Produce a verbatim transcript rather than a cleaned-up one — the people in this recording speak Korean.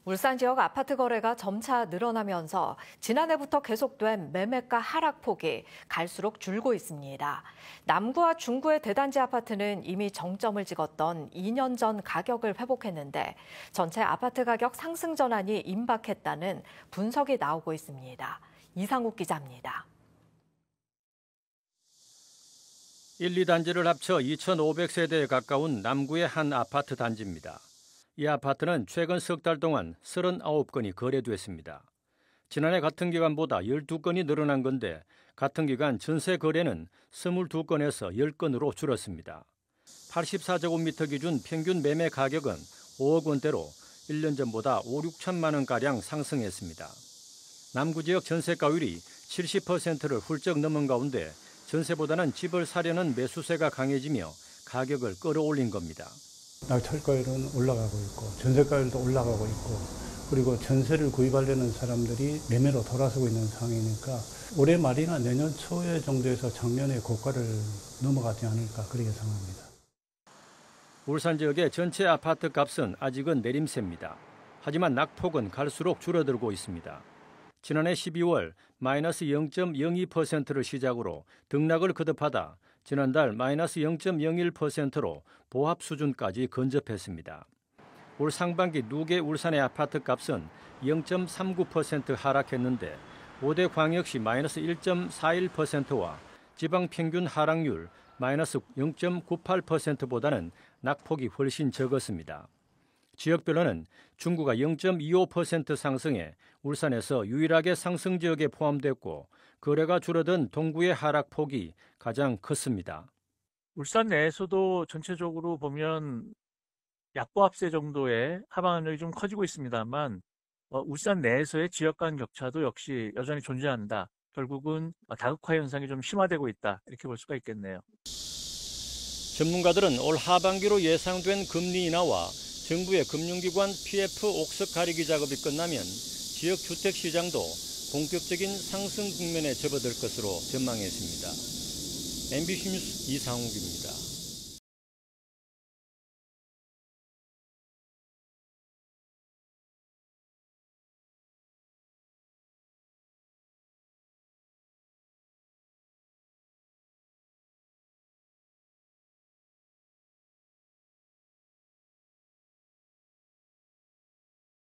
울산 지역 아파트 거래가 점차 늘어나면서 지난해부터 계속된 매매가 하락폭이 갈수록 줄고 있습니다. 남구와 중구의 대단지 아파트는 이미 정점을 찍었던 이 년 전 가격을 회복했는데 전체 아파트 가격 상승 전환이 임박했다는 분석이 나오고 있습니다. 이상욱 기자입니다. 일, 이 단지를 합쳐 이천오백 세대에 가까운 남구의 한 아파트 단지입니다. 이 아파트는 최근 석 달 동안 서른아홉 건이 거래됐습니다. 지난해 같은 기간보다 열두 건이 늘어난 건데 같은 기간 전세 거래는 이십이 건에서 십 건으로 줄었습니다. 팔십사 제곱미터 기준 평균 매매 가격은 오억 원대로 일 년 전보다 오, 육천만 원가량 상승했습니다. 남구 지역 전세가율이 칠십 퍼센트를 훌쩍 넘은 가운데 전세보다는 집을 사려는 매수세가 강해지며 가격을 끌어올린 겁니다. 낙찰가율은 올라가고 있고 전세가율도 올라가고 있고 그리고 전세를 구입하려는 사람들이 매매로 돌아서고 있는 상황이니까 올해 말이나 내년 초에 정도에서 작년의 고가를 넘어가지 않을까 그렇게 생각합니다. 울산 지역의 전체 아파트 값은 아직은 내림세입니다. 하지만 낙폭은 갈수록 줄어들고 있습니다. 지난해 십이월 마이너스 영 점 영이 퍼센트를 시작으로 등락을 거듭하다 지난달 마이너스 영 점 영일 퍼센트로 보합 수준까지 근접했습니다. 올 상반기 누계 울산의 아파트 값은 영 점 삼구 퍼센트 하락했는데 오 대 광역시 마이너스 일 점 사일 퍼센트와 지방 평균 하락률 마이너스 영 점 구팔 퍼센트보다는 낙폭이 훨씬 적었습니다. 지역별로는 중구가 영 점 이오 퍼센트 상승해 울산에서 유일하게 상승 지역에 포함됐고 거래가 줄어든 동구의 하락폭이 가장 컸습니다. 울산 내에서도 전체적으로 보면 약보합세 정도의 하방률이 좀 커지고 있습니다만 어, 울산 내에서의 지역 간 격차도 역시 여전히 존재한다. 결국은 다극화 현상이 좀 심화되고 있다. 이렇게 볼 수가 있겠네요. 전문가들은 올 하반기로 예상된 금리 인하와 정부의 금융기관 피에프 옥석 가리기 작업이 끝나면 지역 주택 시장도 본격적인 상승 국면에 접어들 것으로 전망했습니다. 엠비씨 뉴스 이상욱입니다.